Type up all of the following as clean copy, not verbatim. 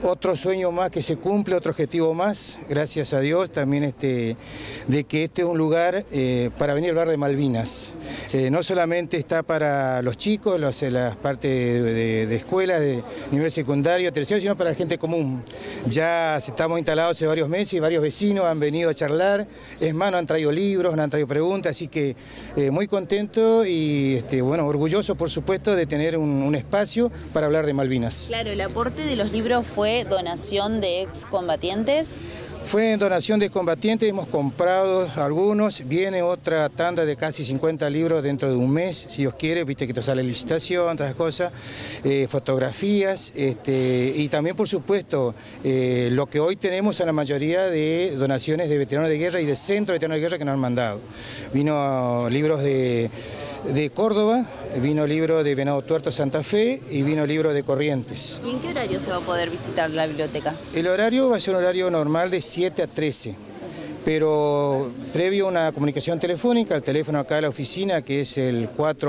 otro sueño más que se cumple, otro objetivo más, gracias a Dios, también de que este es un lugar para venir a hablar de Malvinas. No solamente está para los chicos, las partes de escuela, de nivel secundario, terciario, sino para la gente común. Ya estamos instalados hace varios meses y varios vecinos han venido a charlar, es más, nos han traído libros, nos han traído preguntas, así que muy contento y bueno, orgulloso por supuesto de tener un espacio para hablar de Malvinas. Claro, el aporte de los libros fue donación de excombatientes. Fue en donación de combatientes, hemos comprado algunos, viene otra tanda de casi 50 libros dentro de un mes, si Dios quiere, viste que te sale licitación, todas esas cosas, fotografías, y también por supuesto lo que hoy tenemos a la mayoría de donaciones de veteranos de guerra y de centros de veteranos de guerra que nos han mandado. Vino libros de Córdoba, vino libro de Venado Tuerto Santa Fe y vino libro de Corrientes. ¿Y en qué horario se va a poder visitar la biblioteca? El horario va a ser un horario normal de 7 a 13, pero previo a una comunicación telefónica, el teléfono acá de la oficina que es el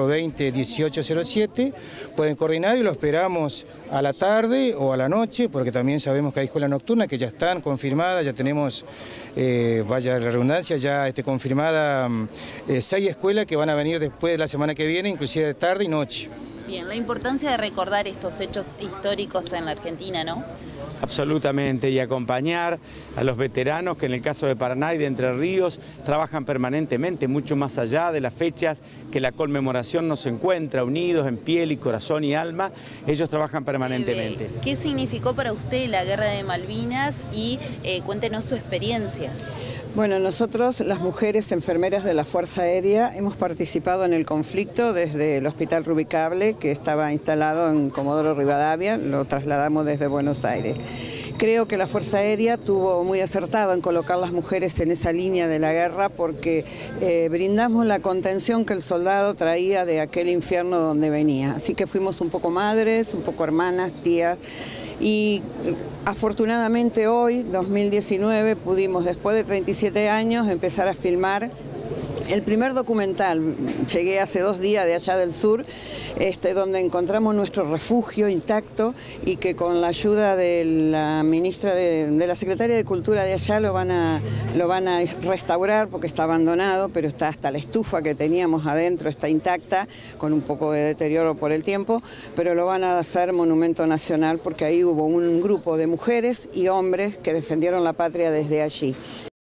420-1807, pueden coordinar y lo esperamos a la tarde o a la noche, porque también sabemos que hay escuelas nocturnas que ya están confirmadas, ya tenemos, vaya la redundancia, ya confirmada 6 escuelas que van a venir después de la semana que viene, inclusive de tarde y noche. Bien, la importancia de recordar estos hechos históricos en la Argentina, ¿no? Absolutamente, y acompañar a los veteranos que en el caso de Paraná y de Entre Ríos trabajan permanentemente, mucho más allá de las fechas que la conmemoración nos encuentra, unidos en piel y corazón y alma, ellos trabajan permanentemente. ¿Qué significó para usted la Guerra de Malvinas y cuéntenos su experiencia? Bueno, nosotros, las mujeres enfermeras de la Fuerza Aérea, hemos participado en el conflicto desde el Hospital Rubicable, que estaba instalado en Comodoro Rivadavia, lo trasladamos desde Buenos Aires. Creo que la Fuerza Aérea tuvo muy acertado en colocar las mujeres en esa línea de la guerra porque brindamos la contención que el soldado traía de aquel infierno donde venía. Así que fuimos un poco madres, un poco hermanas, tías. Y afortunadamente hoy, 2019, pudimos después de 37 años empezar a filmar el primer documental. Llegué hace 2 días de allá del sur, donde encontramos nuestro refugio intacto y que con la ayuda de la ministra, de la secretaria de Cultura de allá lo van a restaurar porque está abandonado, pero está hasta la estufa que teníamos adentro, está intacta, con un poco de deterioro por el tiempo, pero lo van a hacer monumento nacional porque ahí hubo un grupo de mujeres y hombres que defendieron la patria desde allí.